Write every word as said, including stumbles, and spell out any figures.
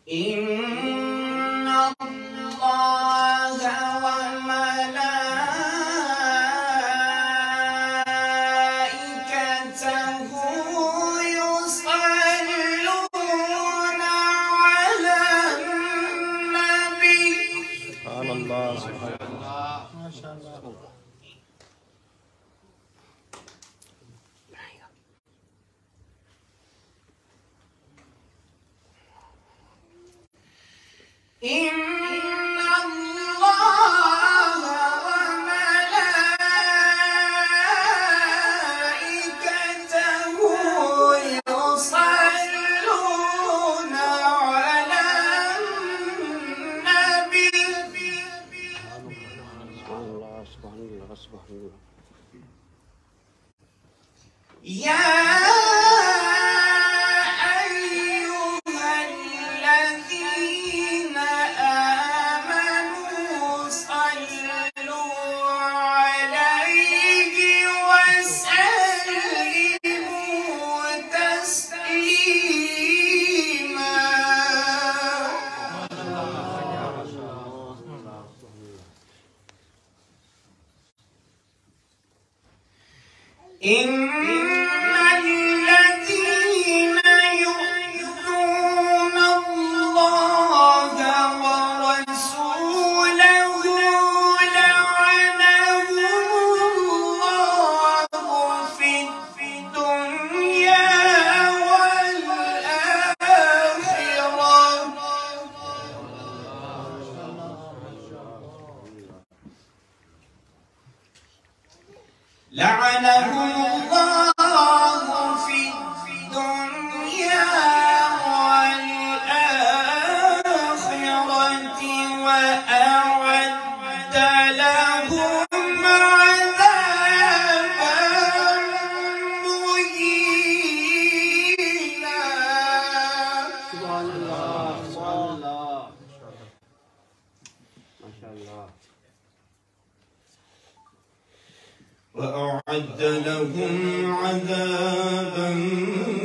إن الله وملائكته يصلون على النبي. سبحان الله سبحان الله ما شاء الله. إن الله وملائكته يصلون على النبي. سبحان الله سبحان الله سبحان الله. يا إن الذين يؤذون الله ورسوله لعنهم الله في الدنيا والآخرة. لعنهم الله في الدنيا والآخرة وأعد لهم عذابا مهينا. سبحان الله سبحان الله ما شاء الله. وأعد لهم عذابا